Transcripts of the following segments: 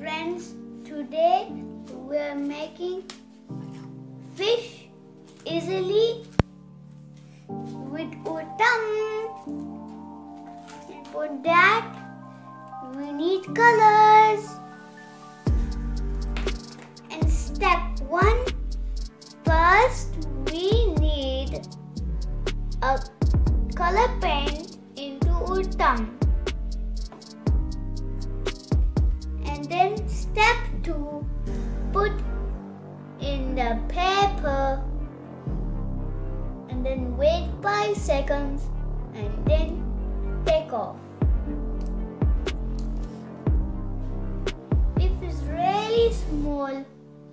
friends, today we are making fish easily with our thumb. And for that we need colors. And step 1, first we need a color paint into our thumb. And then step 2, put in the paper and then wait 5 seconds and then take off. If it's really small,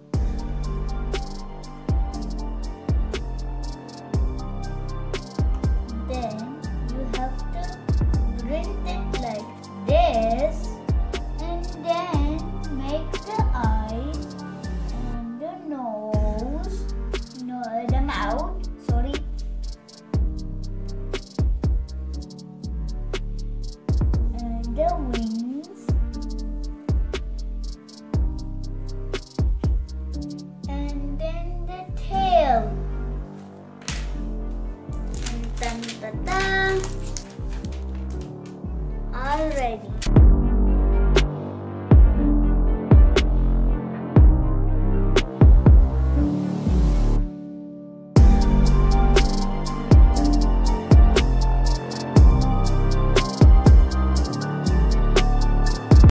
then you have to print it like this. And then make the eyes and the nose, the mouth, sorry. And the wings. And then the tail. And dun, dun, dun. All ready.